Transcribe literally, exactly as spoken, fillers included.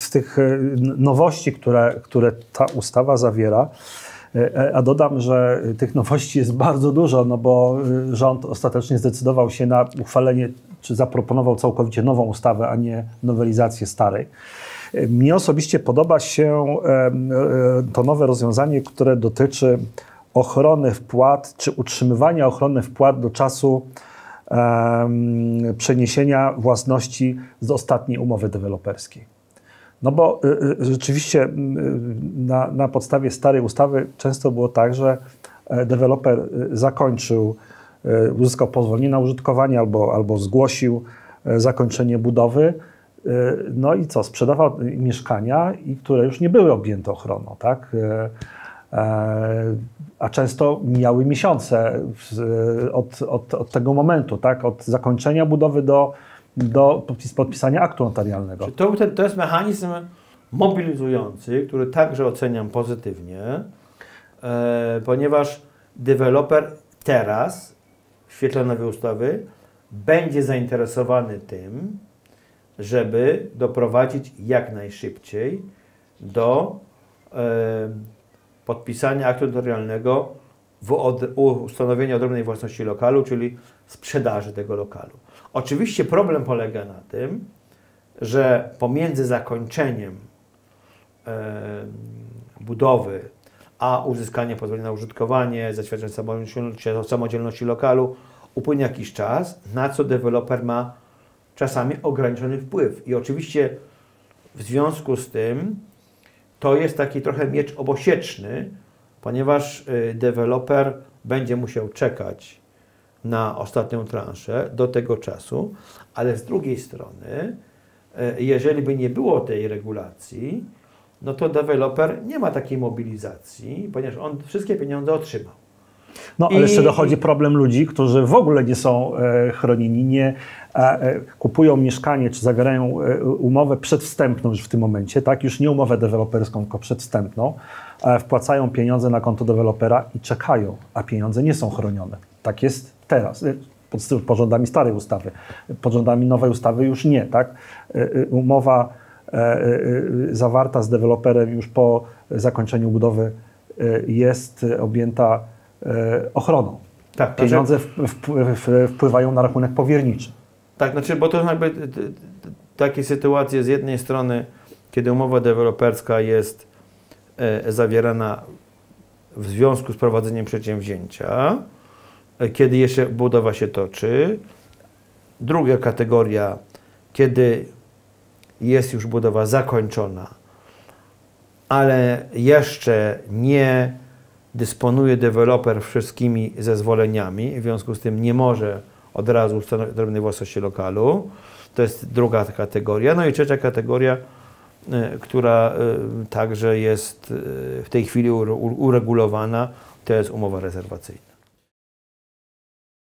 z tych nowości, które, które ta ustawa zawiera, a dodam, że tych nowości jest bardzo dużo, no bo rząd ostatecznie zdecydował się na uchwalenie, czy zaproponował całkowicie nową ustawę, a nie nowelizację starej. Mnie osobiście podoba się to nowe rozwiązanie, które dotyczy ochrony wpłat, czy utrzymywania ochrony wpłat do czasu um, przeniesienia własności z ostatniej umowy deweloperskiej. No bo y, y, rzeczywiście y, na, na podstawie starej ustawy często było tak, że deweloper y, zakończył, y, uzyskał pozwolenie na użytkowanie albo, albo zgłosił y, zakończenie budowy. Y, no i co? Sprzedawał mieszkania, i które już nie były objęte ochroną, tak? Y, a często mijały miesiące od, od, od tego momentu, tak? Od zakończenia budowy do, do podpisania aktu notarialnego. To, to jest mechanizm mobilizujący, który także oceniam pozytywnie, e, ponieważ deweloper teraz, w świetle nowej ustawy, będzie zainteresowany tym, żeby doprowadzić jak najszybciej do e, podpisania aktu notarialnego w od, ustanowienia odrębnej własności lokalu, czyli sprzedaży tego lokalu. Oczywiście problem polega na tym, że pomiędzy zakończeniem e, budowy a uzyskaniem pozwolenia na użytkowanie, zatwierdzenie samodzielności, samodzielności lokalu upłynie jakiś czas, na co deweloper ma czasami ograniczony wpływ. I oczywiście w związku z tym to jest taki trochę miecz obosieczny, ponieważ deweloper będzie musiał czekać na ostatnią transzę do tego czasu, ale z drugiej strony, jeżeli by nie było tej regulacji, no to deweloper nie ma takiej mobilizacji, ponieważ on wszystkie pieniądze otrzymał. No, ale I... jeszcze dochodzi problem ludzi, którzy w ogóle nie są e, chronieni, nie e, kupują mieszkanie, czy zawierają e, umowę przedwstępną już w tym momencie, tak? Już nie umowę deweloperską, tylko przedwstępną, e, wpłacają pieniądze na konto dewelopera i czekają, a pieniądze nie są chronione. Tak jest teraz, e, pod, pod rządami starej ustawy. Pod rządami nowej ustawy już nie, tak? E, e, umowa e, e, zawarta z deweloperem już po zakończeniu budowy e, jest objęta ochroną. Tak, pieniądze znaczy, wpływają na rachunek powierniczy. Tak, znaczy, bo to jakby takie sytuacje z jednej strony, kiedy umowa deweloperska jest e, zawierana w związku z prowadzeniem przedsięwzięcia, e, kiedy jeszcze budowa się toczy. Druga kategoria, kiedy jest już budowa zakończona, ale jeszcze nie dysponuje deweloper wszystkimi zezwoleniami, w związku z tym nie może od razu ustanowić odrębnej własności lokalu. To jest druga kategoria. No i trzecia kategoria, y, która y, także jest y, w tej chwili uregulowana, to jest umowa rezerwacyjna.